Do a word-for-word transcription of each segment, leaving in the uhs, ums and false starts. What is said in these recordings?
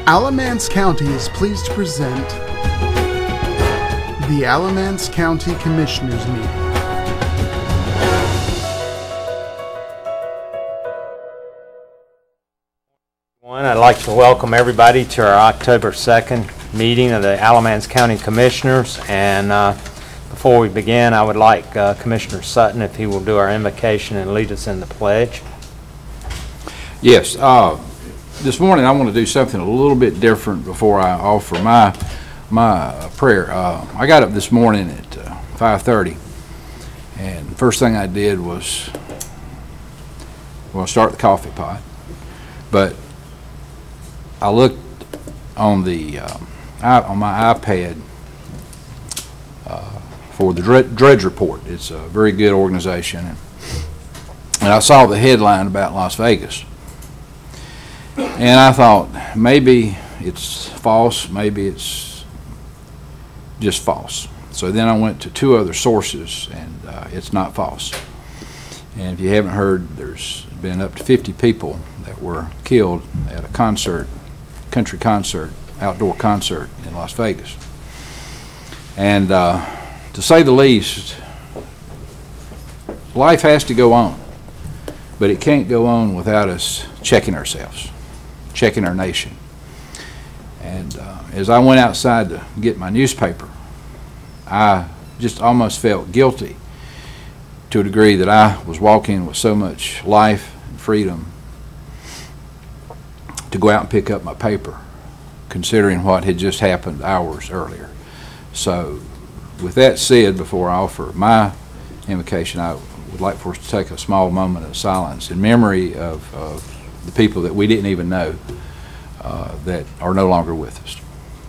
Alamance County is pleased to present the Alamance County Commissioners Meeting. I'd like to welcome everybody to our October second meeting of the Alamance County Commissioners. And uh, before we begin, I would like uh, Commissioner Sutton, if he will do our invocation and lead us in the pledge. Yes. Uh, this morning I want to do something a little bit different before I offer my my prayer. Uh, I got up this morning at uh, five thirty, and the first thing I did was, well, start the coffee pot. But I looked on the uh, I, on my iPad uh, for the Dredge, Dredge Report. It's a very good organization, and, and I saw the headline about Las Vegas. And I thought, maybe it's false, maybe it's just false. So then I went to two other sources, and uh, it's not false. And if you haven't heard, there's been up to fifty people that were killed at a concert, country concert, outdoor concert in Las Vegas. And uh, to say the least, life has to go on, but it can't go on without us checking ourselves, checking our nation. And uh, as I went outside to get my newspaper, I just almost felt guilty to a degree that I was walking with so much life and freedom to go out and pick up my paper, considering what had just happened hours earlier. So with that said, before I offer my invocation, I would like for us to take a small moment of silence in memory of, of the people that we didn't even know uh, that are no longer with us.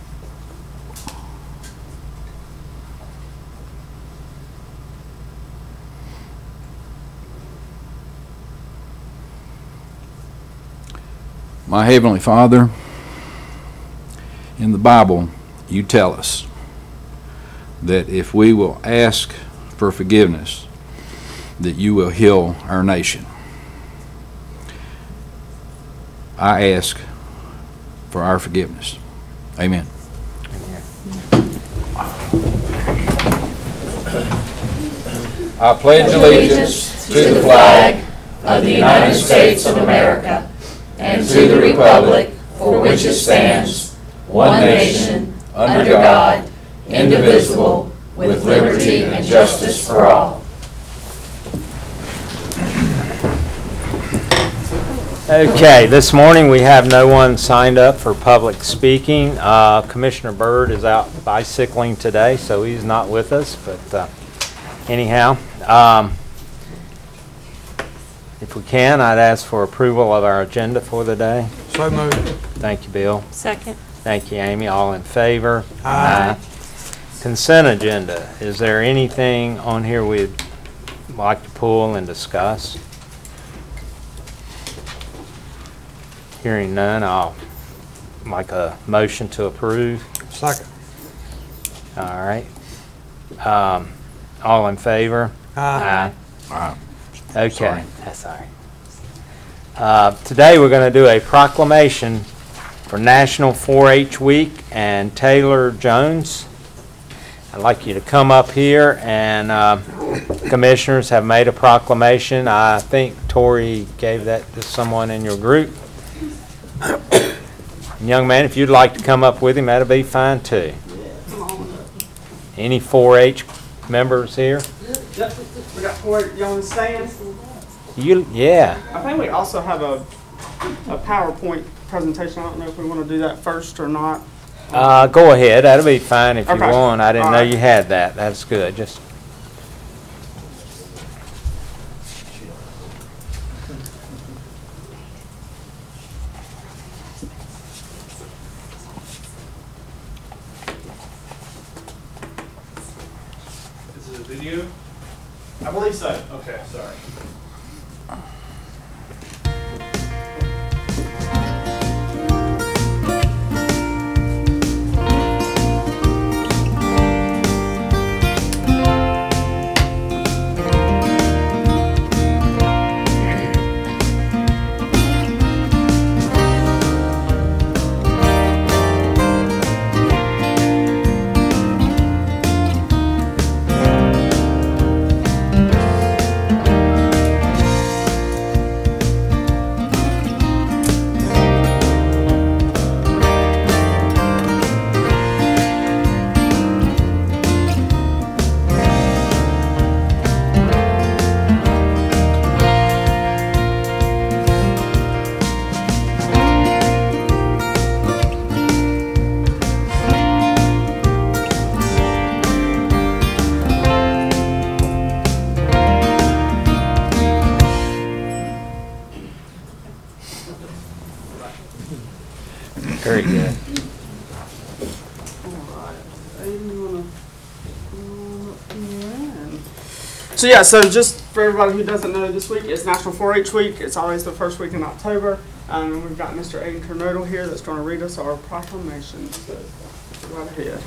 My Heavenly Father, in the Bible, you tell us that if we will ask for forgiveness, that you will heal our nation. I ask for our forgiveness. Amen. I pledge allegiance to the flag of the United States of America and to the republic for which it stands, one nation, under God, indivisible, with liberty and justice for all. Okay, this morning we have no one signed up for public speaking. Uh, Commissioner Byrd is out bicycling today, so he's not with us. But uh, anyhow, um, if we can, I'd ask for approval of our agenda for the day. So moved. Thank you, Bill. Second. Thank you, Amy. All in favor? Aye. Aye. Consent agenda. Is there anything on here we'd like to pull and discuss? Hearing none, I'll like a motion to approve. Second. All right. Um, all in favor? Aye. Aye. Okay. Sorry. That's all right. Uh, today we're going to do a proclamation for National four H Week, and Taylor Jones, I'd like you to come up here, and uh, commissioners have made a proclamation. I think Tori gave that to someone in your group. Young man, if you'd like to come up with him, that'll be fine too. Any four H members here? Yep, we got four. You want to stand? You, yeah. I think we also have a, a PowerPoint presentation. I don't know if we want to do that first or not. Uh, go ahead. That'll be fine if you Okay. want. I didn't All know right. you had that. That's good. Just. Is it a video? I believe so. Okay, sorry. Very good. So yeah, so just for everybody who doesn't know, this week is National four H Week. It's always the first week in October. Um, we've got Mister Aiden Turnodal here that's going to read us our proclamation. So go right ahead.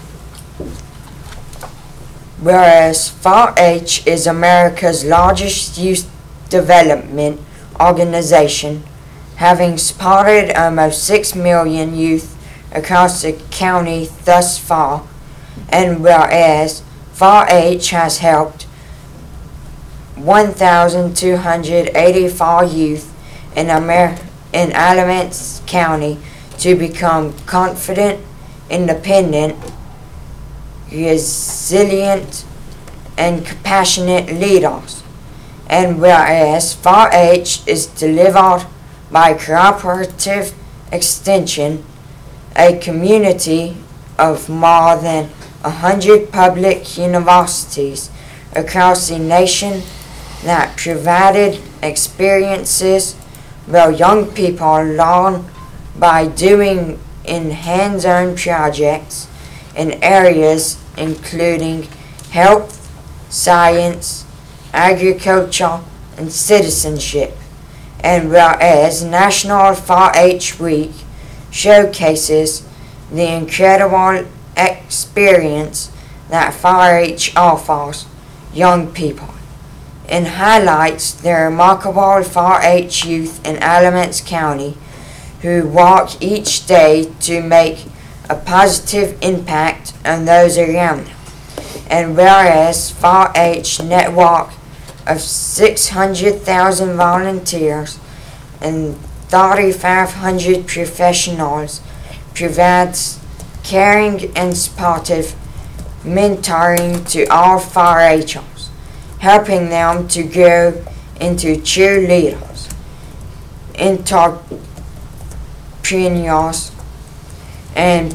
Whereas four H is America's largest youth development organization, having supported almost six million youth across the county thus far, and whereas four H has helped one thousand two hundred eighty-four youth in, Amer in Alamance County to become confident, independent, resilient, and compassionate leaders. And whereas four H is delivered by Cooperative Extension, a community of more than a hundred public universities across the nation that provided experiences where young people learn by doing in hands-on projects in areas including health, science, agriculture, and citizenship. And whereas National four H Week showcases the incredible experience that four H offers young people, and highlights the remarkable four H youth in Alamance County who work each day to make a positive impact on those around them. And whereas four H network of six hundred thousand volunteers and thirty-five hundred professionals provides caring and supportive mentoring to all four Hers, helping them to grow into true leaders, entrepreneurs, and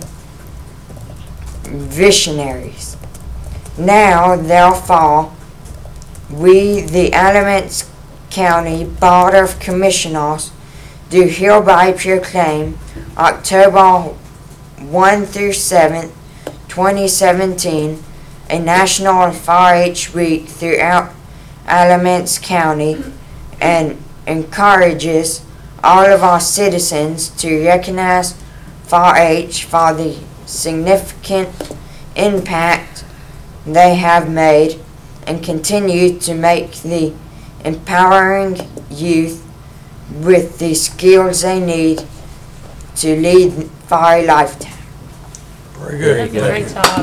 visionaries. Now, therefore, we, the Alamance County Board of Commissioners, do hereby proclaim October first through seventh, twenty seventeen, a National four H Week throughout Alamance County, and encourages all of our citizens to recognize four H for the significant impact they have made and continue to make, the empowering youth with the skills they need to lead for a lifetime. Very good. Great job.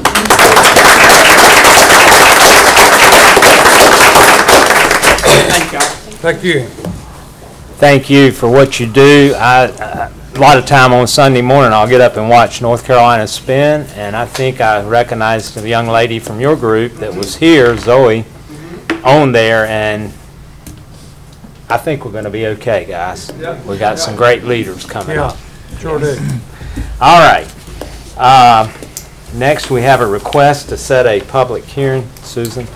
Thank you. Thank you. Thank you for what you do. I, uh, a lot of time on Sunday morning I'll get up and watch North Carolina spin, and I think I recognized the young lady from your group that was here, Zoe, on there, and I think we're going to be okay, guys. We got some great leaders coming Yeah, up. sure did. All right. Uh, next, we have a request to set a public hearing. Susan?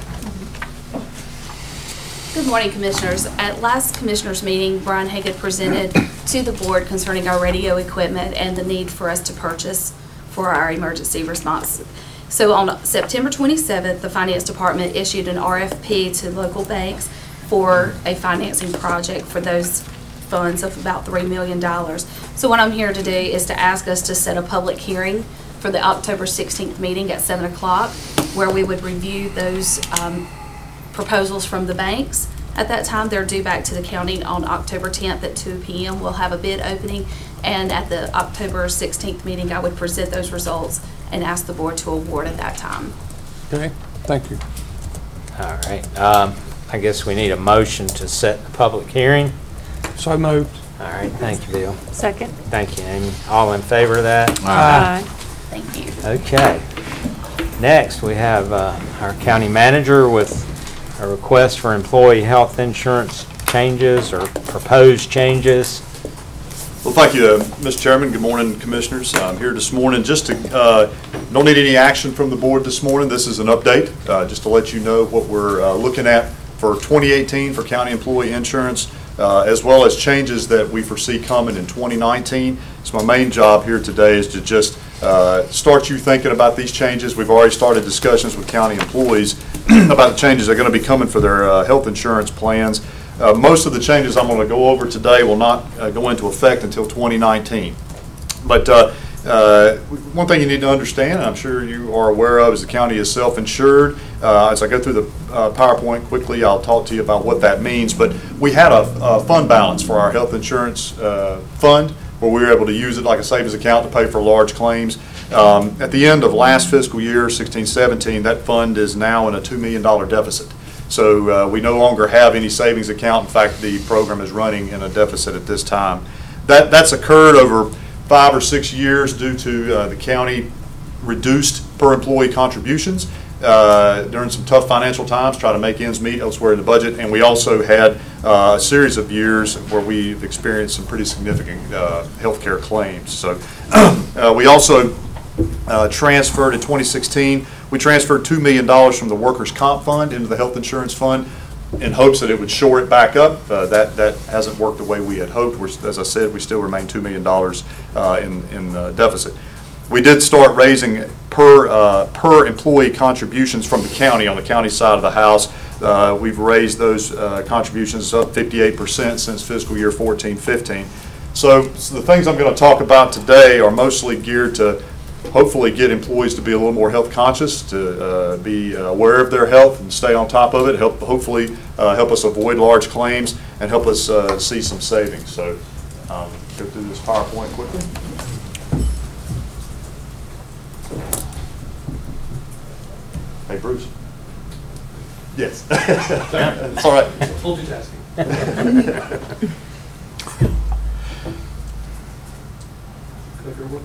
Good morning, Commissioners. At last Commissioners meeting, Brian Haggett presented to the board concerning our radio equipment and the need for us to purchase for our emergency response. So on September twenty-seventh, the Finance Department issued an R F P to local banks for a financing project for those funds of about three million dollars. So what I'm here to do is to ask us to set a public hearing for the October sixteenth meeting at seven o'clock, where we would review those um, proposals from the banks. At that time, they're due back to the county on October tenth at two P M We'll have a bid opening, and at the October sixteenth meeting, I would present those results and ask the board to award at that time. Okay, thank you. All right. Um, I guess we need a motion to set the public hearing. So moved. All right. Thank you, Bill. Second. Thank you, Amy. All in favor of that? Aye. Thank you. Okay. Next, we have uh, our county manager with a request for employee health insurance changes or proposed changes. Well, thank you, uh, Mister Chairman. Good morning, Commissioners. I'm here this morning just to, uh, don't need any action from the board this morning. This is an update, uh, just to let you know what we're uh, looking at for twenty eighteen for county employee insurance. uh, as well as changes that we foresee coming in twenty nineteen. So my main job here today is to just uh, start you thinking about these changes. We've already started discussions with county employees about the changes that are going to be coming for their uh, health insurance plans. Uh, most of the changes I'm going to go over today will not uh, go into effect until twenty nineteen. But uh, uh, one thing you need to understand, and I'm sure you are aware of, is the county is self-insured. Uh, as I go through the uh, PowerPoint quickly, I'll talk to you about what that means. But we had a, a fund balance for our health insurance uh, fund, where we were able to use it like a savings account to pay for large claims. Um, at the end of last fiscal year, sixteen seventeen, that fund is now in a two million dollar deficit. So uh, we no longer have any savings account. In fact, the program is running in a deficit at this time. That, that's occurred over five or six years due to uh, the county reduced per employee contributions uh, during some tough financial times, try to make ends meet elsewhere in the budget. And we also had uh, a series of years where we've experienced some pretty significant uh, health care claims. So uh, we also uh, transferred in twenty sixteen, we transferred two million dollars from the workers' comp fund into the health insurance fund in hopes that it would shore it back up. Uh, that, that hasn't worked the way we had hoped. We're, as I said, we still remain two million dollars uh, in, in uh, deficit. We did start raising per, uh, per employee contributions from the county on the county side of the house. Uh, we've raised those uh, contributions up fifty-eight percent since fiscal year fourteen fifteen. So, so the things I'm going to talk about today are mostly geared to hopefully get employees to be a little more health conscious, to uh, be uh, aware of their health and stay on top of it, help hopefully uh, help us avoid large claims and help us uh, see some savings. So um, go through this PowerPoint quickly. Hey, Bruce. Yes. It's all right. Multitasking. Clicker working?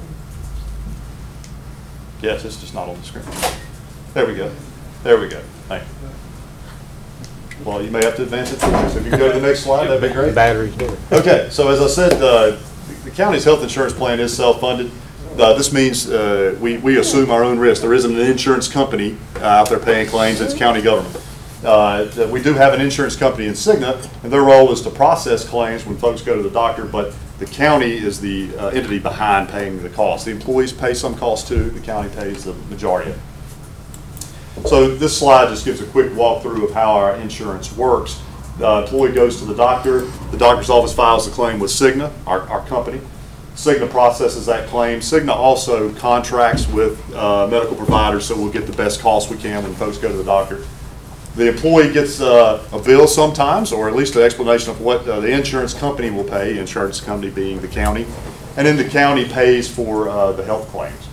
Yes, it's just not on the screen. There we go. There we go. Thank you. Well, you may have to advance it further. So if you can go to the next slide, that'd be great. The battery's here. Okay, so as I said, uh, the county's health insurance plan is self-funded. Uh, this means uh, we, we assume our own risk. There isn't an insurance company uh, out there paying claims. It's county government. Uh, we do have an insurance company in Cigna, and their role is to process claims when folks go to the doctor, but the county is the uh, entity behind paying the cost. The employees pay some cost too. The county pays the majority of it. So this slide just gives a quick walkthrough of how our insurance works. The employee goes to the doctor. The doctor's office files the claim with Cigna, our, our company. Cigna processes that claim. Cigna also contracts with uh, medical providers, so we'll get the best cost we can when folks go to the doctor. The employee gets uh, a bill sometimes, or at least an explanation of what uh, the insurance company will pay, insurance company being the county, and then the county pays for uh, the health claims.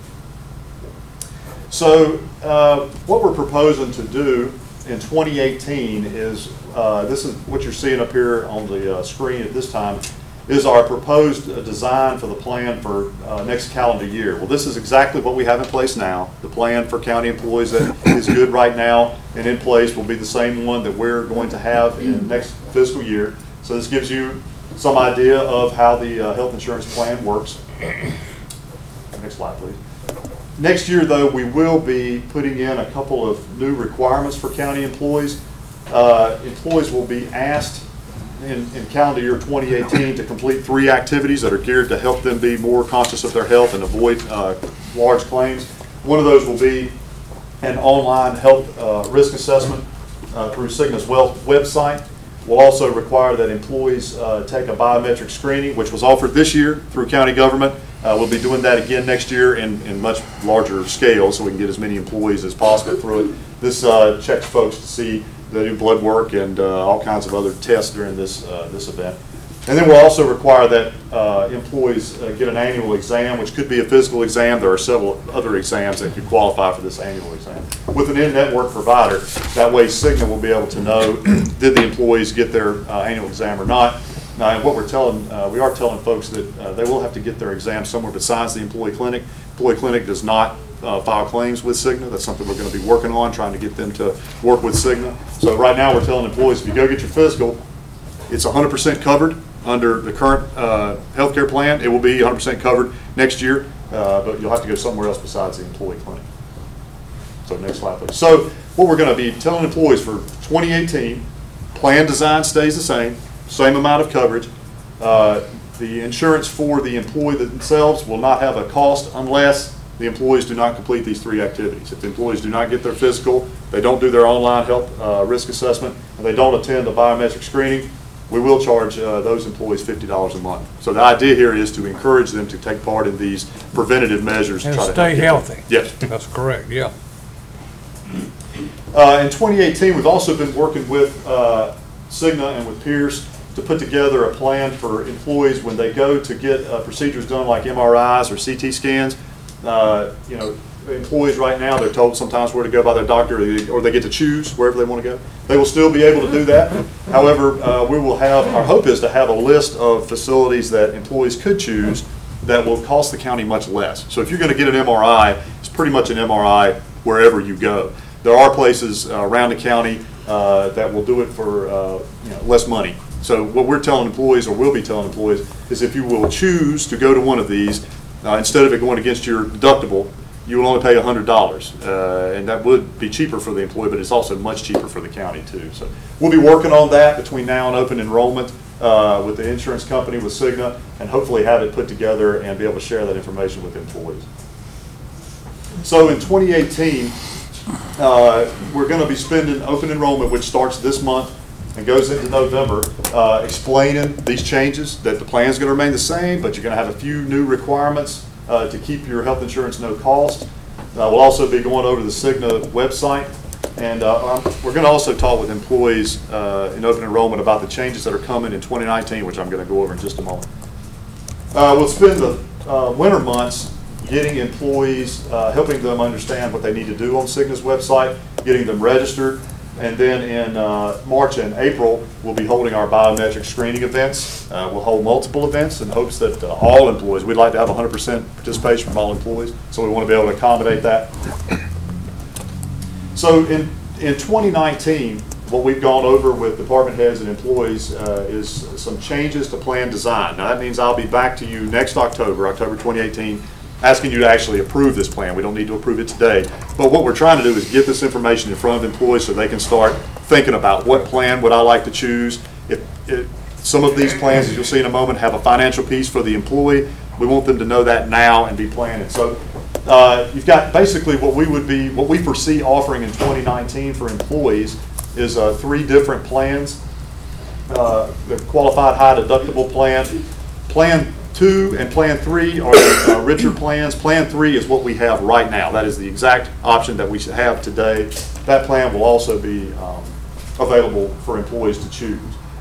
So uh, what we're proposing to do in twenty eighteen is, uh, this is what you're seeing up here on the uh, screen at this time, is our proposed uh, design for the plan for uh, next calendar year. Well, this is exactly what we have in place now. The plan for county employees that is good right now and in place will be the same one that we're going to have in next fiscal year. So this gives you some idea of how the uh, health insurance plan works. Next slide, please. Next year, though, we will be putting in a couple of new requirements for county employees. Uh, employees will be asked In, in calendar year twenty eighteen to complete three activities that are geared to help them be more conscious of their health and avoid uh, large claims. One of those will be an online health uh, risk assessment uh, through Cigna's well website. We'll also require that employees uh, take a biometric screening, which was offered this year through county government. Uh, we'll be doing that again next year in, in much larger scale so we can get as many employees as possible through it. This uh, checks folks to see they do blood work and uh, all kinds of other tests during this uh, this event. And then we'll also require that uh, employees uh, get an annual exam, which could be a physical exam. There are several other exams that could qualify for this annual exam. With an in-network provider, that way Cigna will be able to know did the employees get their uh, annual exam or not. Now, and what we're telling, uh, we are telling folks that uh, they will have to get their exam somewhere besides the employee clinic. Employee clinic does not Uh, file claims with Cigna. That's something we're going to be working on, trying to get them to work with Cigna. So right now we're telling employees, if you go get your physical, it's one hundred percent covered under the current uh, health care plan. It will be one hundred percent covered next year, uh, but you'll have to go somewhere else besides the employee clinic. So next slide, please. So what we're going to be telling employees for twenty eighteen, plan design stays the same. same amount of coverage. Uh, the insurance for the employee themselves will not have a cost unless the employees do not complete these three activities. If the employees do not get their physical, they don't do their online health uh, risk assessment, and they don't attend a biometric screening, we will charge uh, those employees fifty dollars a month. So the idea here is to encourage them to take part in these preventative measures. And to try to stay help healthy. Yes. That's correct, yeah. Uh, in twenty eighteen, we've also been working with uh, Cigna and with peers to put together a plan for employees when they go to get uh, procedures done like M R Is or C T scans. Uh, you know, employees right now, they're told sometimes where to go by their doctor, or they, or they get to choose wherever they want to go. They will still be able to do that. However, uh, we will have, our hope is to have a list of facilities that employees could choose that will cost the county much less. So if you're going to get an M R I, it's pretty much an M R I wherever you go. There are places uh, around the county uh, that will do it for uh, you know, less money. So what we're telling employees, or will be telling employees, is if you will choose to go to one of these, uh, instead of it going against your deductible, you will only pay one hundred dollars. Uh, and that would be cheaper for the employee, but it's also much cheaper for the county too. So we'll be working on that between now and open enrollment uh, with the insurance company, with Cigna, and hopefully have it put together and be able to share that information with employees. So in twenty eighteen, uh, we're going to be spending open enrollment, which starts this month and goes into November, uh, explaining these changes, that the plan is going to remain the same, but you're going to have a few new requirements uh, to keep your health insurance no cost. Uh, we'll also be going over the Cigna website, and uh, um, we're going to also talk with employees uh, in open enrollment about the changes that are coming in twenty nineteen, which I'm going to go over in just a moment. Uh, we'll spend the uh, winter months getting employees, uh, helping them understand what they need to do on Cigna's website, getting them registered. And then in uh, March and April, we'll be holding our biometric screening events. Uh, we'll hold multiple events in hopes that uh, all employees, we'd like to have one hundred percent participation from all employees, so we want to be able to accommodate that. So in, in twenty nineteen, what we've gone over with department heads and employees uh, is some changes to plan design. Now that means I'll be back to you next October, October twenty eighteen, asking you to actually approve this plan. We don't need to approve it today. But what we're trying to do is get this information in front of employees so they can start thinking about what plan would I like to choose. If, if some of these plans, as you'll see in a moment, have a financial piece for the employee, we want them to know that now and be planning. So uh, you've got basically what we would be, what we foresee offering in twenty nineteen for employees is uh, three different plans. Uh, the qualified high deductible plan, Plan two and Plan three are the uh, richer plans. Plan three is what we have right now. That is the exact option that we have today. That plan will also be um, available for employees to choose.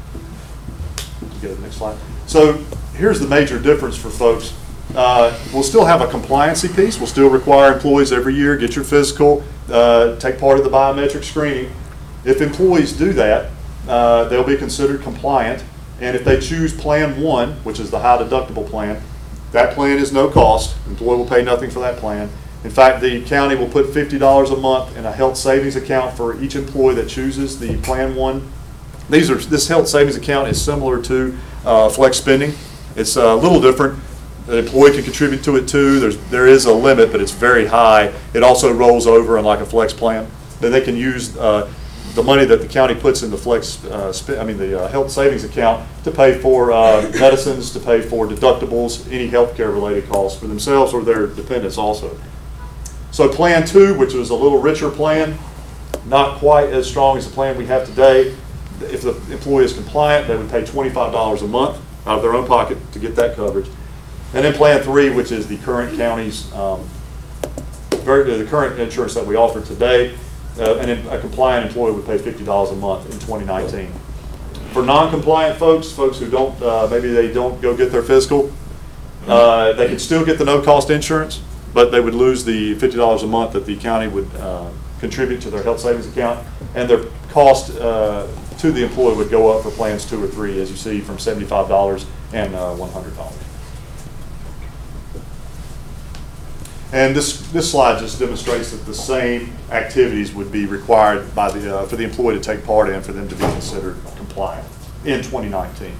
Get to the next slide. So here's the major difference for folks. Uh, we'll still have a compliancy piece. We'll still require employees every year, get your physical, uh, take part of the biometric screening. If employees do that, uh, they'll be considered compliant. And if they choose Plan one, which is the high deductible plan, that plan is no cost. The employee will pay nothing for that plan. In fact, the county will put fifty dollars a month in a health savings account for each employee that chooses the Plan one. These are, this health savings account is similar to uh, flex spending. It's a little different. The employee can contribute to it too. There's, there is a limit, but it's very high. It also rolls over in like a flex plan. Then they can use uh, the money that the county puts in the flex, uh, sp I mean the uh, health savings account to pay for uh, medicines, to pay for deductibles, any health care related costs for themselves or their dependents also. So Plan two, which was a little richer plan, not quite as strong as the plan we have today. If the employee is compliant, they would pay twenty-five dollars a month out of their own pocket to get that coverage. And then Plan three, which is the current county's, um, very, the current insurance that we offer today, Uh, and a compliant employee would pay fifty dollars a month in twenty nineteen. For non-compliant folks, folks who don't, uh, maybe they don't go get their physical, uh, they can still get the no-cost insurance, but they would lose the fifty dollars a month that the county would uh, contribute to their health savings account, and their cost uh, to the employee would go up for plans two or three, as you see, from seventy-five dollars and uh, one hundred dollars. And this, this slide just demonstrates that the same activities would be required by the, uh, for the employee to take part in for them to be considered compliant in twenty nineteen.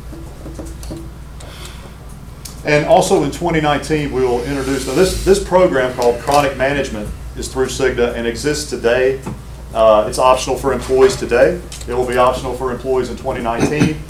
And also in twenty nineteen, we will introduce, now this, this program called Chronic Management is through Cigna and exists today. Uh, it's optional for employees today. It will be optional for employees in twenty nineteen.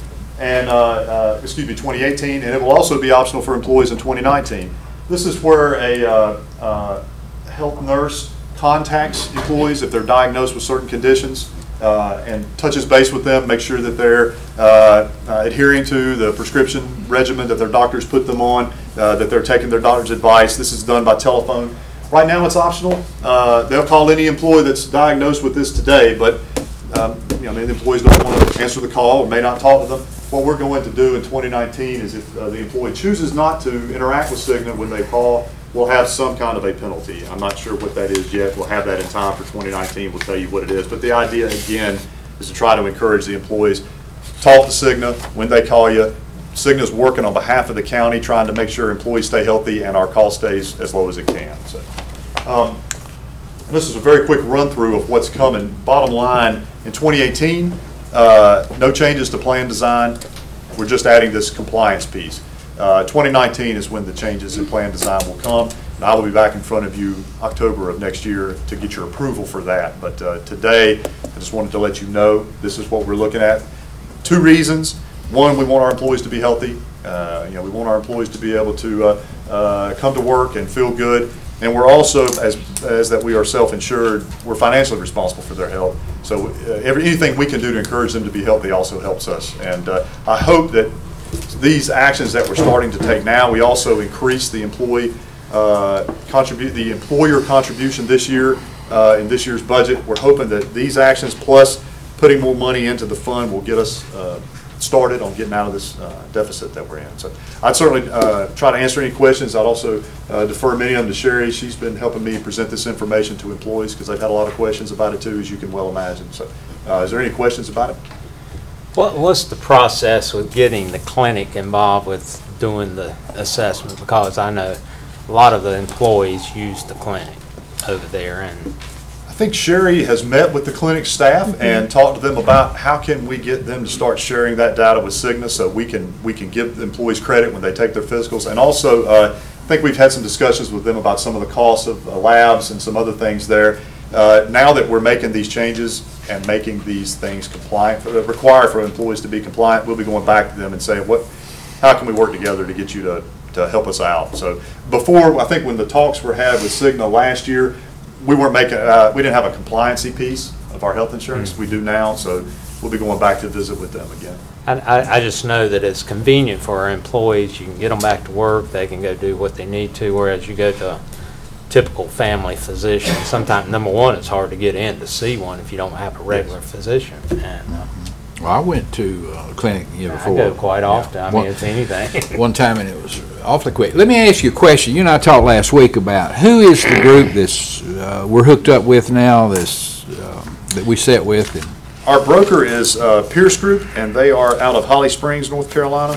and, uh, uh, excuse me, twenty eighteen, and it will also be optional for employees in twenty nineteen. This is where a uh, uh, health nurse contacts employees if they're diagnosed with certain conditions uh, and touches base with them, make sure that they're uh, uh, adhering to the prescription regimen that their doctors put them on, uh, that they're taking their doctor's advice. This is done by telephone. Right now it's optional. Uh, they'll call any employee that's diagnosed with this today, but um, you know, many employees don't want to answer the call or may not talk to them. What we're going to do in twenty nineteen is if uh, the employee chooses not to interact with Cigna when they call, we'll have some kind of a penalty. I'm not sure what that is yet. We'll have that in time for twenty nineteen. We'll tell you what it is. But the idea, again, is to try to encourage the employees. Talk to Cigna when they call you. Cigna's working on behalf of the county, trying to make sure employees stay healthy and our cost stays as low as it can. So, um, and this is a very quick run through of what's coming. Bottom line, in twenty eighteen, uh, no changes to plan design. We're just adding this compliance piece. Uh, twenty nineteen is when the changes in plan design will come, and I will be back in front of you October of next year to get your approval for that. But uh, today, I just wanted to let you know this is what we're looking at. Two reasons. One, we want our employees to be healthy. Uh, you know, we want our employees to be able to uh, uh, come to work and feel good. And we're also, as, as that we are self-insured, we're financially responsible for their health. So uh, every, anything we can do to encourage them to be healthy also helps us. And uh, I hope that these actions that we're starting to take now, we also increase the employee uh, contribute, the employer contribution this year uh, in this year's budget. We're hoping that these actions plus putting more money into the fund will get us uh, started on getting out of this uh, deficit that we're in. So I'd certainly uh, try to answer any questions. I'd also uh, defer many of them to Sherry. She's been helping me present this information to employees because they've had a lot of questions about it too, as you can well imagine. So uh, is there any questions about it? What, what's the process with getting the clinic involved with doing the assessment? Because I know a lot of the employees use the clinic over there, and I think Sherry has met with the clinic staff mm-hmm. and talked to them about how can we get them to start sharing that data with Cigna so we can we can give the employees credit when they take their physicals. And also, uh, I think we've had some discussions with them about some of the costs of uh, labs and some other things there. Uh, now that we're making these changes and making these things compliant, uh, require for employees to be compliant, we'll be going back to them and saying, what, how can we work together to get you to, to help us out? So before, I think when the talks were had with Cigna last year, we weren't making, uh, we didn't have a compliancy piece of our health insurance. Mm-hmm. We do now, so we'll be going back to visit with them again. I, I, I just know that it's convenient for our employees. You can get them back to work. They can go do what they need to, whereas you go to a typical family physician. Sometimes, number one, it's hard to get in to see one if you don't have a regular yes. physician. And, uh, well, I went to a clinic here before. I go quite often. Yeah. I one, mean, it's anything. One time, and it was awfully quick. Let me ask you a question. You and I talked last week about who is the group that's uh, we're hooked up with now, this um, that we sat with. And our broker is uh, Pierce Group, and they are out of Holly Springs, North Carolina.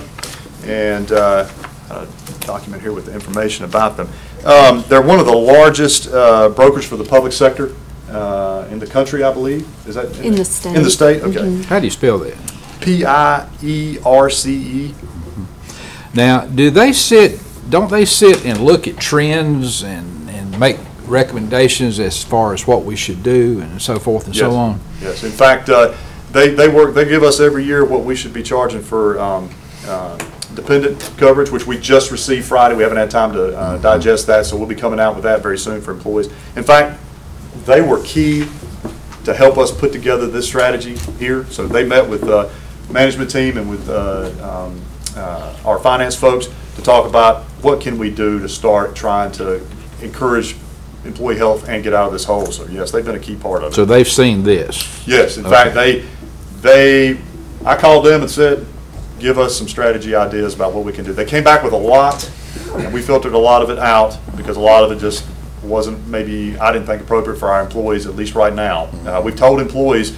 And uh, a document here with the information about them. Um, they're one of the largest uh, brokers for the public sector uh, in the country, I believe. Is that in, in the state? In the state, okay. Mm-hmm. How do you spell that? P I E R C E. Mm-hmm. Now, do they sit? Don't they sit and look at trends and and make recommendations as far as what we should do and so forth and yes. so on? Yes. In fact, uh, they they work. They give us every year what we should be charging for. Um, uh, dependent coverage, which we just received Friday. We haven't had time to uh, digest that, so we'll be coming out with that very soon for employees. In fact, they were key to help us put together this strategy here. So they met with the uh, management team and with uh, um, uh, our finance folks to talk about what can we do to start trying to encourage employee health and get out of this hole. So yes, they've been a key part of it. So they've seen this? Yes. In okay. fact, they, they, I called them and said, give us some strategy ideas about what we can do. They came back with a lot, and we filtered a lot of it out because a lot of it just wasn't maybe, I didn't think appropriate for our employees, at least right now. Uh, we've told employees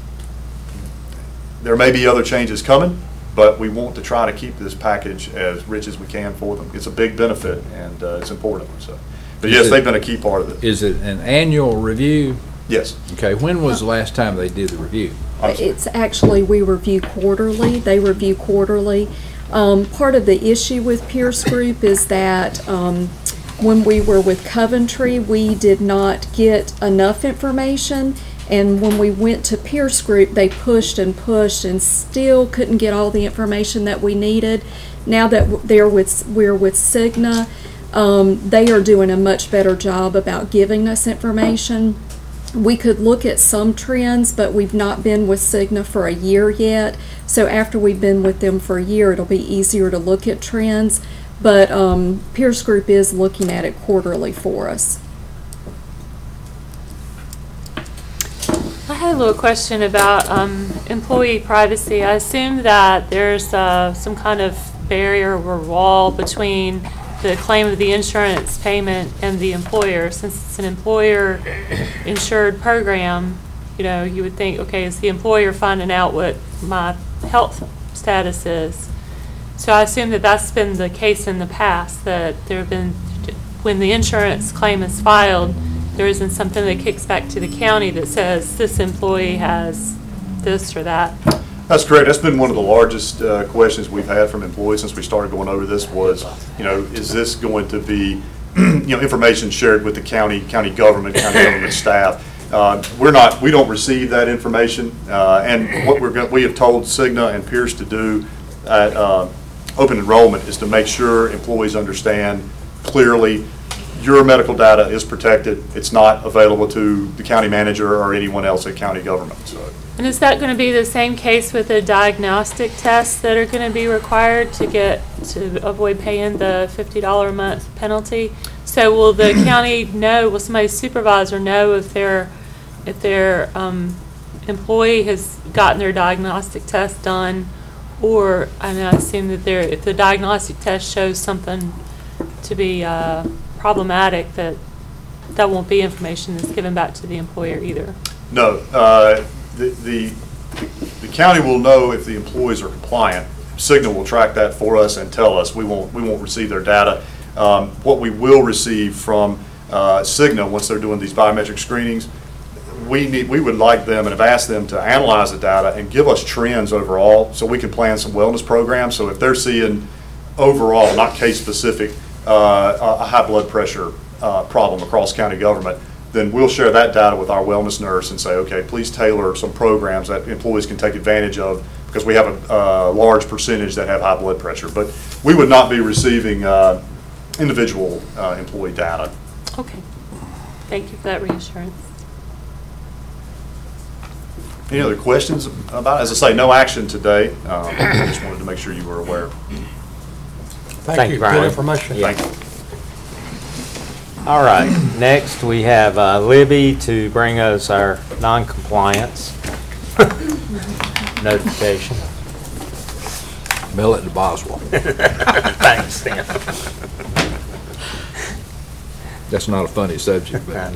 there may be other changes coming, but we want to try to keep this package as rich as we can for them. It's a big benefit, and uh, it's important. So, but yes, it, they've been a key part of it. Is it an annual review? Yes. Okay. When was the last time they did the review? It's actually, we review quarterly. They review quarterly. Um, part of the issue with Pierce Group is that um, when we were with Coventry, we did not get enough information, And when we went to Pierce Group, they pushed and pushed and still couldn't get all the information that we needed. Now that they're with, we're with Cigna, um, they are doing a much better job about giving us information. We could look at some trends, but we've not been with Cigna for a year yet. So after we've been with them for a year, it'll be easier to look at trends. But um, Pierce Group is looking at it quarterly for us. I had a little question about um, employee privacy. I assume that there's uh, some kind of barrier or wall between the claim of the insurance payment and the employer. Since it's an employer-insured program, you know, you would think, okay, is the employer finding out what my health status is? So I assume that that's been the case in the past, that there have been, when the insurance claim is filed, there isn't something that kicks back to the county that says this employee has this or that. That's correct. That's been one of the largest uh, questions we've had from employees since we started going over this was, you know, is this going to be, you know, information shared with the county, county government, county government staff? Uh, we're not, we don't receive that information, uh, and what we're going, we have told Cigna and Pierce to do at uh, open enrollment is to make sure employees understand clearly your medical data is protected. It's not available to the county manager or anyone else at county government. So. And is that going to be the same case with the diagnostic tests that are going to be required to get to avoid paying the fifty dollars a month penalty? So will the county know, will somebody's supervisor know if their if their um, employee has gotten their diagnostic test done, or I mean, I assume that there, if the diagnostic test shows something to be uh, problematic, that that won't be information that's given back to the employer either. No. Uh, The, the, the county will know if the employees are compliant. Cigna will track that for us and tell us. We won't, we won't receive their data. Um, what we will receive from uh, Cigna once they're doing these biometric screenings, we need, we would like them and have asked them to analyze the data and give us trends overall so we can plan some wellness programs. So if they're seeing overall, not case specific, uh, a high blood pressure uh, problem across county government, then we'll share that data with our wellness nurse and say, okay, please tailor some programs that employees can take advantage of because we have a, a large percentage that have high blood pressure. But we would not be receiving uh, individual uh, employee data. Okay. Thank you for that reassurance. Any other questions about it? As I say, no action today. Um, I just wanted to make sure you were aware. Thank, Thank you, you. Brian. Good information. Yeah. Thank you. All right, next we have uh, Libby to bring us our non-compliance notification. Mail it to Boswell. Thanks, Tim. That's not a funny subject, but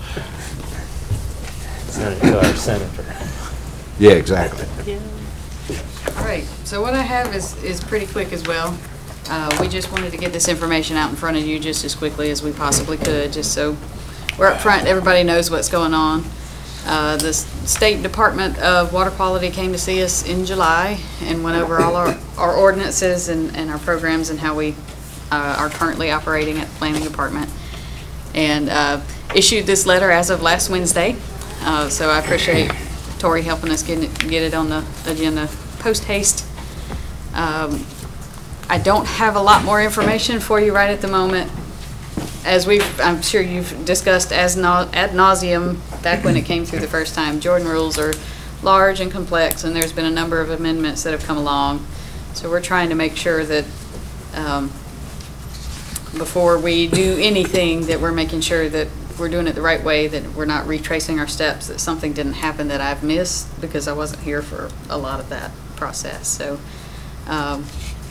Send it to our senator. yeah, exactly. Yeah. All right, so what I have is, is pretty quick as well. Uh, we just wanted to get this information out in front of you just as quickly as we possibly could, just so we're up front, everybody knows what's going on. Uh, the State Department of Water Quality came to see us in July and went over all our, our ordinances and, and our programs and how we uh, are currently operating at the Planning Department, and uh, issued this letter as of last Wednesday. Uh, so I appreciate Tori helping us get it, get it on the agenda post haste. Um, I don't have a lot more information for you right at the moment. As we've, I'm sure you've discussed as no, ad nauseum back when it came through the first time, Jordan rules are large and complex, and there's been a number of amendments that have come along. So we're trying to make sure that um, before we do anything, that we're making sure that we're doing it the right way, that we're not retracing our steps, that something didn't happen that I've missed because I wasn't here for a lot of that process. So. Um,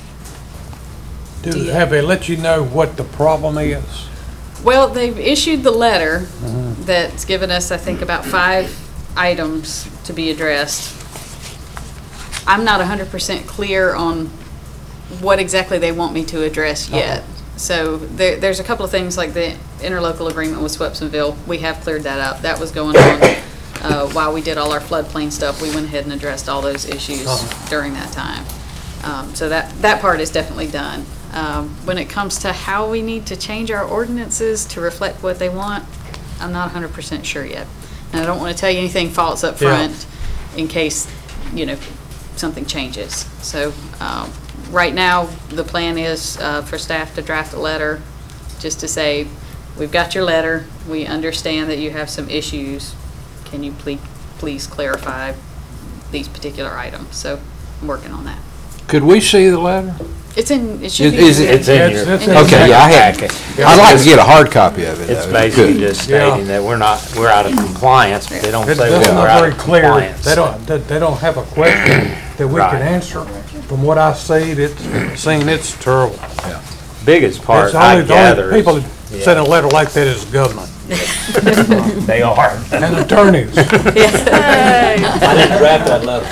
Do, have they let you know what the problem is? Well, they've issued the letter mm-hmm. that's given us, I think, about five items to be addressed. I'm not one hundred percent clear on what exactly they want me to address yet. Uh-huh. So there, there's a couple of things like the interlocal agreement with Swepsonville. We have cleared that up. That was going on uh, while we did all our floodplain stuff. We went ahead and addressed all those issues uh-huh. during that time. Um, so that, that part is definitely done. Um, when it comes to how we need to change our ordinances to reflect what they want, I'm not one hundred percent sure yet. And I don't want to tell you anything false up Yeah. front in case, you know, something changes. So um, right now, the plan is uh, for staff to draft a letter just to say, we've got your letter. We understand that you have some issues. Can you please, please clarify these particular items? So I'm working on that. Could we see the letter? It's in, it should Is- be. is it- It's in It's- your. it's in Okay, yeah, I had, packet. I'd like to get a hard copy of it. It's though, if you basically could. just stating that we're not, we're out of compliance, but they don't It- say That's we're not out very of clear. compliance. They don't, they they don't have a question that we Right. can answer. From what I see, it's, seen, it's terrible. Biggest part It's I only, the gather only people is, that send a letter like that is government they are. and attorneys. Hey. I didn't draft that letter.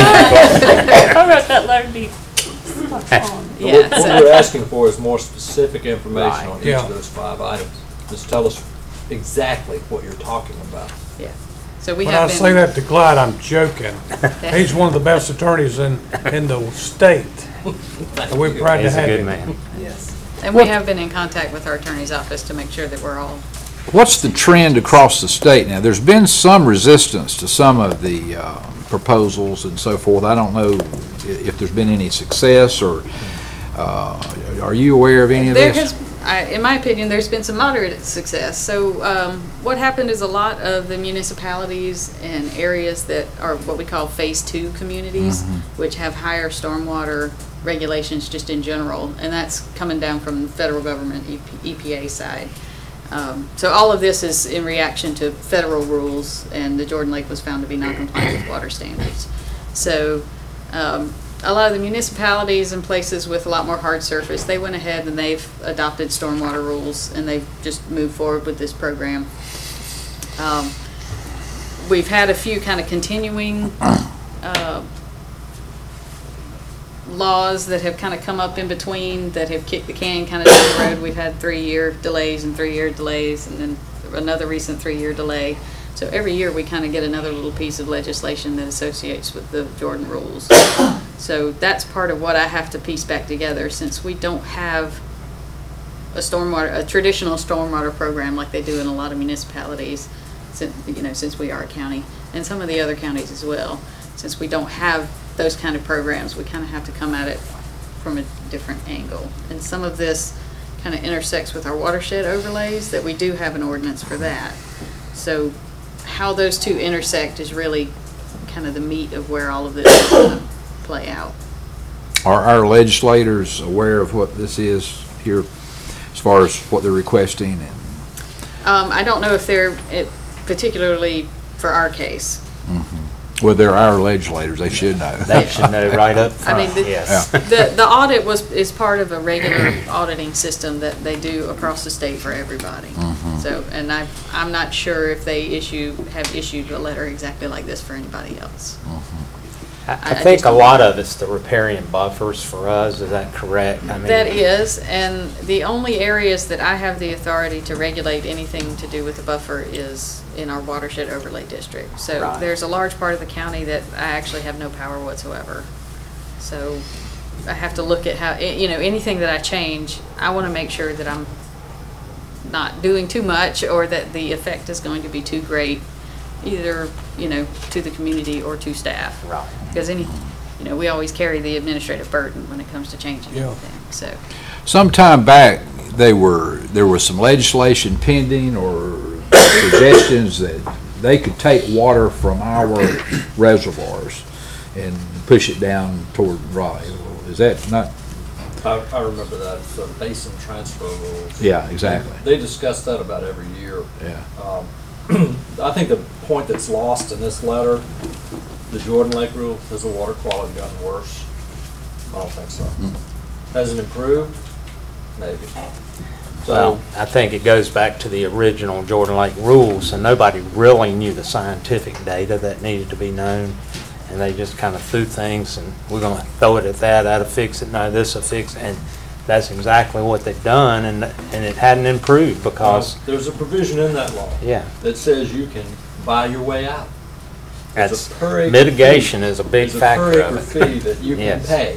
I wrote that letter to be spot on. Yeah, What what so- we're asking for is more specific information on each Yeah. of those five items. Just tell us exactly what you're talking about. Yeah. So we When I have say been, that to Clyde, I'm joking. He's one of the best attorneys in, in the state. And we're proud to He's a have good him. man. and we have been in contact with our attorney's office to make sure that we're all, What's the trend across the state now? There's been some resistance to some of the uh, proposals and so forth. I don't know i- if there's been any success, or uh, are you aware of any of there this? has, I, in my opinion, there's been some moderate success. So um, what happened is a lot of the municipalities and areas that are what we call phase two communities, which have higher stormwater regulations just in general, and that's coming down from the federal government, E P A side. Um, so all of this is in reaction to federal rules, and the Jordan Lake was found to be non-compliant with water standards. So um, a lot of the municipalities and places with a lot more hard surface, they went ahead and they've adopted stormwater rules, and they've just moved forward with this program. Um, we've had a few kind of continuing uh, laws that have kind of come up in between that have kicked the can kind of down the road. We've had three-year delays and three-year delays, and then another recent three-year delay. So every year we kind of get another little piece of legislation that associates with the Jordan rules. So that's part of what I have to piece back together, since we don't have a stormwater, a traditional stormwater program like they do in a lot of municipalities, since, you know, since we are a county, and some of the other counties as well. Since we don't have those kind of programs, we kind of have to come at it from a different angle. And some of this kind of intersects with our watershed overlays, that we do have an ordinance for that. So how those two intersect is really kind of the meat of where all of this is going to play out. Are our legislators aware of what this is here, as far as what they're requesting? And Um, I don't know if they're, it, particularly for our case. well, they're our legislators, they should know. They should know right up I mean, front, the- yes. The, the audit was, is part of a regular auditing system that they do across the state for everybody. So, and I, I'm not sure if they issue, have issued a letter exactly like this for anybody else. I I I think just a don't- lot of it's the riparian buffers for us, is that correct? I mean, That is, and the only areas that I have the authority to regulate anything to do with the buffer is in our watershed overlay district. So Right. there's a large part of the county that I actually have no power whatsoever. So I have to look at how, you know, anything that I change, I want to make sure that I'm not doing too much, or that the effect is going to be too great, either, you know, to the community or to staff. Right. Because any, you know, we always carry the administrative burden when it comes to changing Yeah. anything, so. Some time back, they were, there was some legislation pending or suggestions that they could take water from our reservoirs and push it down toward Raleigh. Is that not? I, I remember that, it's the basin transfer rules. Yeah, exactly. They discuss that about every year. Yeah. Um, I think the point that's lost in this letter, the Jordan Lake rule, has the water quality gotten worse? I don't think so. Has it improved? Maybe. Well, So, I think it goes back to the original Jordan Lake rules, and nobody really knew the scientific data that needed to be known. And they just kind of threw things, and we're going to throw it at that, that'll fix it, no, this'll fix it. And that's exactly what they've done, and and it hadn't improved because, well, there's a provision in that law yeah, that says you can buy your way out. There's that's, a per acre mitigation fee. is a big There's factor a per of acre it. fee that you can Yes. pay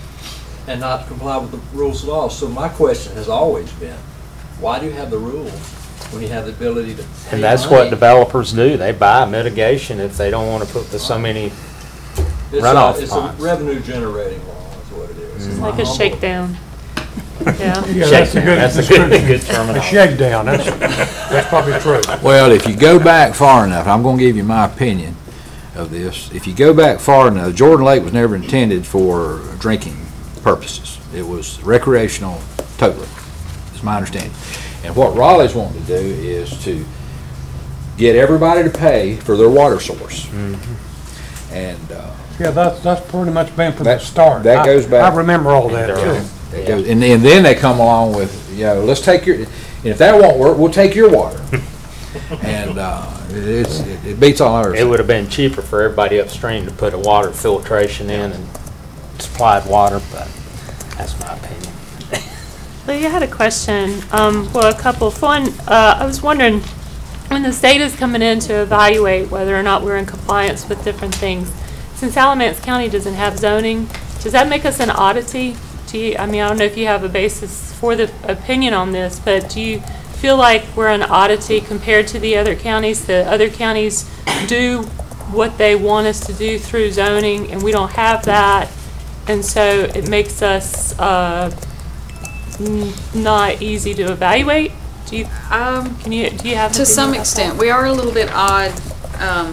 and not comply with the rules at all. So my question has always been, why do you have the rules when you have the ability to pay And that's money. what developers do. They buy mitigation if they don't want to put the so many It's runoff a, it's a ponds. revenue generating law is what it is. It's like a shakedown. Yeah. Yeah, that's a good That's a good, description. good A terminology. shakedown, that's, that's probably true. Well, if you go back far enough, I'm going to give you my opinion of this. If you go back far enough, Jordan Lake was never intended for drinking purposes. It was recreational totally, is my understanding. And what Raleigh's wanting to do is to get everybody to pay for their water source. Mm-hmm. And uh, Yeah, that's, that's pretty much been from the That- start. that I- goes back- I remember all that, Yeah. too. it goes, and, and then they come along with, you know, let's take your, and if that won't work, we'll take your water. And uh, it's, it it beats all ours. It would have been cheaper for everybody upstream to put a water filtration in and supplied water, but that's my opinion. Lee, I had a question. Um, well, a couple. One, uh, I was wondering, when the state is coming in to evaluate whether or not we're in compliance with different things, since Alamance County doesn't have zoning, does that make us an oddity? Do you, I mean, I don't know if you have a basis for the opinion on this, but do you feel like we're an oddity compared to the other counties? The other counties do what they want us to do through zoning, and we don't have that, and so it makes us uh, n- not easy to evaluate. Do you? Um, Can you? Do you have? to an some opinion about extent, that? we are a little bit odd. Um,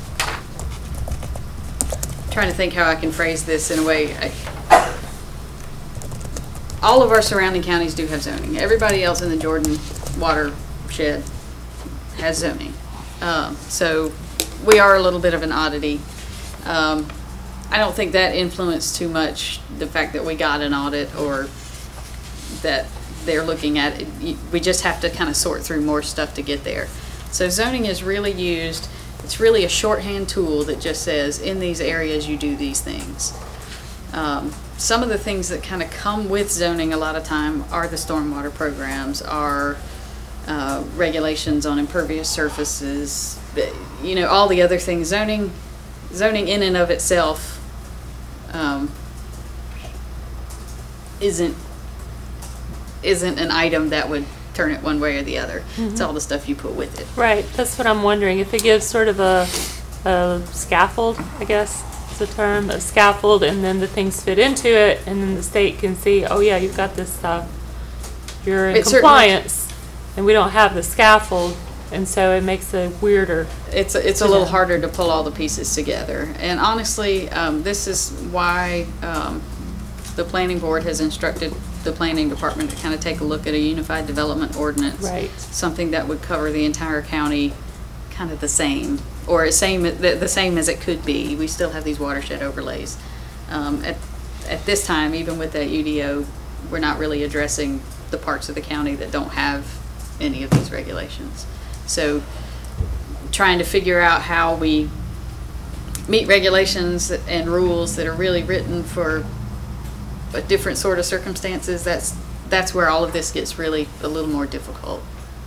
trying to think how I can phrase this in a way. I, all of our surrounding counties do have zoning. Everybody else in the Jordan watershed has zoning. Um, so we are a little bit of an oddity. Um, I don't think that influenced too much the fact that we got an audit or that they're looking at it. You- We just have to kind of sort through more stuff to get there. So zoning is really used, it's really a shorthand tool that just says, in these areas, you do these things. Um, some of the things that kind of come with zoning a lot of time are the stormwater programs, are uh, regulations on impervious surfaces, the- you know, all the other things. Zoning, zoning in and of itself um, isn't isn't an item that would turn it one way or the other. It's all the stuff you put with it. Right. That's what I'm wondering. If it gives sort of a, a scaffold, I guess is the term, a scaffold, and then the things fit into it, and then the state can see, oh yeah, you've got this stuff. You're in It certainly- compliance, and we don't have the scaffold, and so it makes it weirder. It's, it's a little harder to pull all the pieces together. And honestly, um, this is why um, the planning board has instructed the planning department to kind of take a look at a unified development ordinance. Right. Something that would cover the entire county kind of the same, or same, the, the same as it could be. We still have these watershed overlays. Um, at, at this time, even with that U D O, we're not really addressing the parts of the county that don't have any of these regulations. So trying to figure out how we meet regulations and rules that are really written for a different sort of circumstances, that's that's where all of this gets really a little more difficult.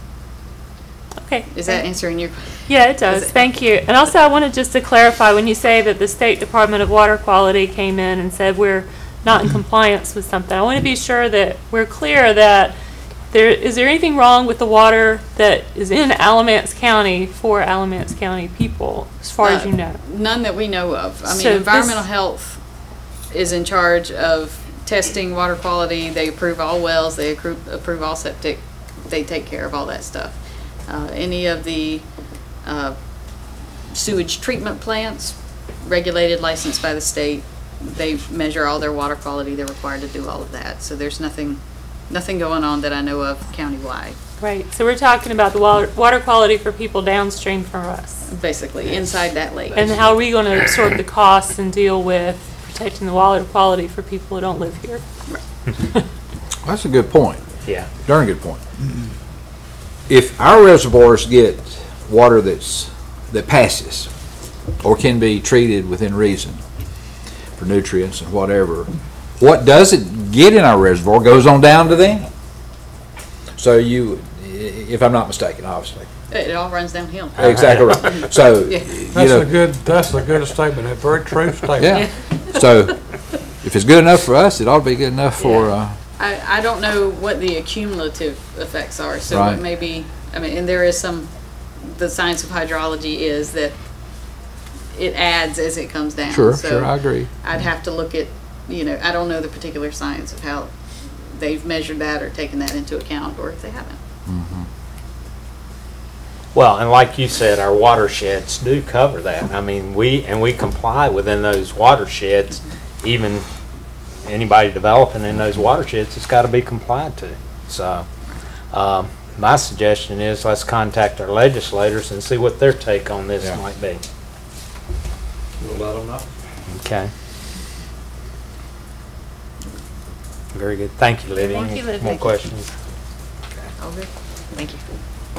Okay. Is that answering your? Yeah, it does. Is it- Thank you. And also, I wanted just to clarify, when you say that the State Department of Water Quality came in and said we're not in compliance with something, I want to be sure that we're clear that there, is there anything wrong with the water that is in Alamance County for Alamance County people, as far as Uh, you know? None that we know of. I mean, So this- environmental health is in charge of testing water quality. They approve all wells, they approve, approve all septic, they take care of all that stuff. Uh, any of the uh, sewage treatment plants, regulated, licensed by the state, they measure all their water quality, they're required to do all of that. So there's nothing, nothing going on that I know of countywide, Right. So we're talking about the water, water quality for people downstream from us. basically, inside that lake. And how are we going to absorb the costs and deal with protecting the water quality for people who don't live here? That's a good point. Yeah. Darn good point. If our reservoirs get water that's, that passes, or can be treated within reason for nutrients and whatever, what doesn't get in our reservoir goes on down to them. So you, if I'm not mistaken, obviously. It all runs downhill. Exactly right. So, Yeah. you That's know, a good, that's a good statement, a very true statement. yeah. So if it's good enough for us, it ought to be good enough for, uh, I, I don't know what the accumulative effects are, so Right. it may be I mean, and there is some, the science of hydrology is that it adds as it comes down. Sure, So sure, I agree. I'd have to look at, you know, I don't know the particular science of how they've measured that or taken that into account, or if they haven't. Mhm. Well, and like you said, our watersheds do cover that. I mean, we, and we comply within those watersheds. Even anybody developing in those watersheds, it's got to be complied to. So, um, my suggestion is let's contact our legislators and see what their take on this Yeah. might be. We'll let them know. Okay. Very good. Thank you, Lydia. Thank you, Lydia. Any more Thank you. questions? All good? Thank you.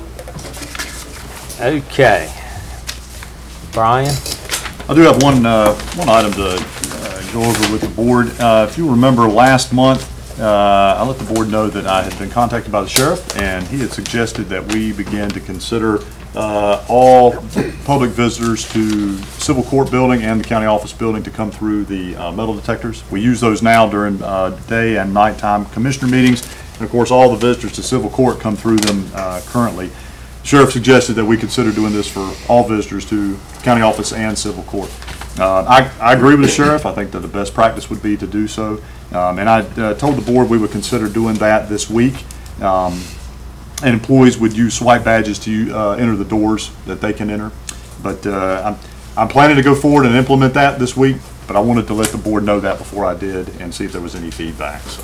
Okay. Brian? I do have one, uh, one item to uh, go over with the board. Uh, If you remember last month, uh, I let the board know that I had been contacted by the sheriff, and he had suggested that we begin to consider uh, all public visitors to civil court building and the county office building to come through the uh, metal detectors. We use those now during uh, day and nighttime commissioner meetings, and of course all the visitors to civil court come through them uh, currently. Sheriff suggested that we consider doing this for all visitors to county office and civil court. Uh, I, I agree with the sheriff. I think that the best practice would be to do so. Um, and I uh, told the board we would consider doing that this week. Um, and employees would use swipe badges to uh, enter the doors that they can enter. But uh, I'm, I'm planning to go forward and implement that this week, but I wanted to let the board know that before I did and see if there was any feedback. So.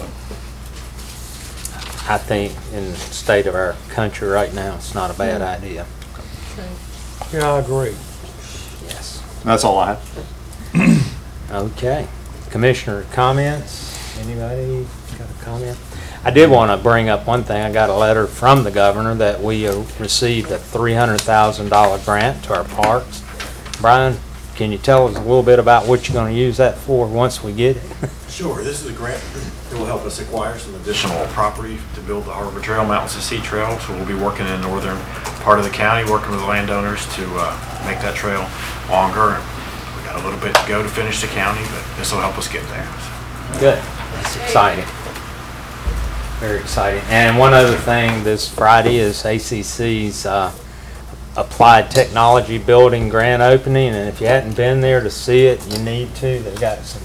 I think in the state of our country right now, it's not a bad idea. Yeah, I agree. Yes. That's all I have. Okay. Commissioner comments? Anybody got a comment? I did want to bring up one thing. I got a letter from the governor that we uh, received a three hundred thousand dollar grant to our parks. Brian, can you tell us a little bit about what you're going to use that for once we get it? Sure. This is a grant that will help us acquire some additional property to build the Harbor Trail, Mountains to Sea Trail. So we'll be working in the northern part of the county, working with landowners to uh, make that trail longer. We got a little bit to go to finish the county, but this will help us get there. Good. That's exciting. Very exciting. And one other thing, this Friday is A C C's uh, Applied Technology Building grand opening, and if you hadn't been there to see it, you need to. They've got some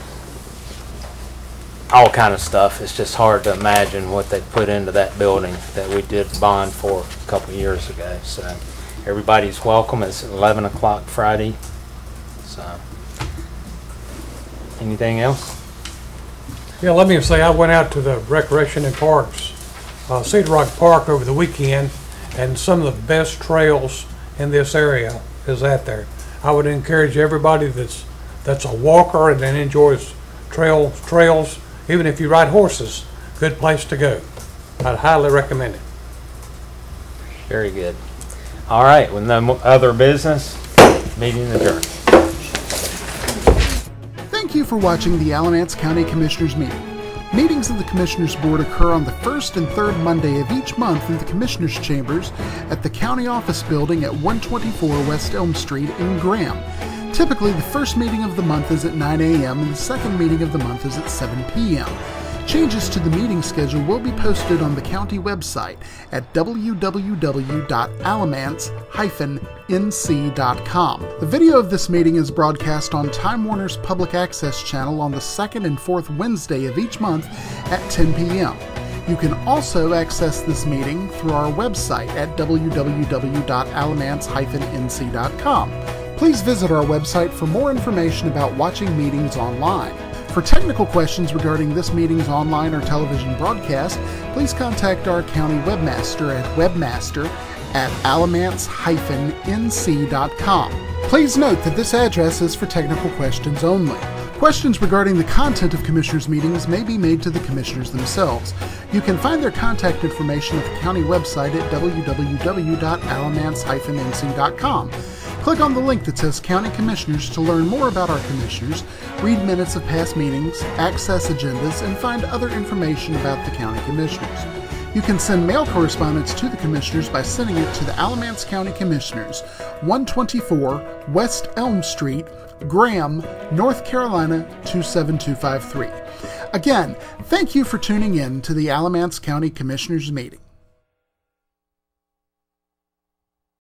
all kind of stuff. It's just hard to imagine what they put into that building that we did bond for a couple of years ago. So everybody's welcome. It's eleven o'clock Friday. So anything else? Yeah, let me say I went out to the Recreation and Parks, uh, Cedar Rock Park over the weekend, and some of the best trails in this area is out there. I would encourage everybody that's that's a walker and then enjoys trail trails, even if you ride horses, good place to go. I'd highly recommend it. Very good. All right, with no mo- other business, meeting adjourned. Thank you for watching the Alamance County Commissioners meeting. Meetings of the Commissioners Board occur on the first and third Monday of each month in the Commissioners' Chambers at the County Office Building at one twenty-four West Elm Street in Graham. Typically, the first meeting of the month is at nine A M and the second meeting of the month is at seven P M Changes to the meeting schedule will be posted on the county website at w w w dot alamance dash n c dot com. The video of this meeting is broadcast on Time Warner's Public Access channel on the second and fourth Wednesday of each month at ten P M You can also access this meeting through our website at w w w dot alamance dash n c dot com. Please visit our website for more information about watching meetings online. For technical questions regarding this meeting's online or television broadcast, please contact our county webmaster at webmaster at alamance dash n c dot com. Please note that this address is for technical questions only. Questions regarding the content of Commissioners' meetings may be made to the Commissioners themselves. You can find their contact information at the county website at w w w dot alamance dash n c dot com. Click on the link that says County Commissioners to learn more about our Commissioners, read minutes of past meetings, access agendas, and find other information about the County Commissioners. You can send mail correspondence to the Commissioners by sending it to the Alamance County Commissioners, one twenty-four West Elm Street, Graham, North Carolina two seven two five three. Again, thank you for tuning in to the Alamance County Commissioners meeting.